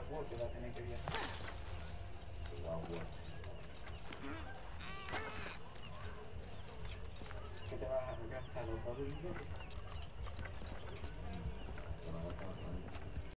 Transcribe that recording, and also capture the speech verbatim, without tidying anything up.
Wow, te va a tener que viajar. Wow, wow. ¿Qué te vas a gastar los dos dinero? Te va a gastar bastante.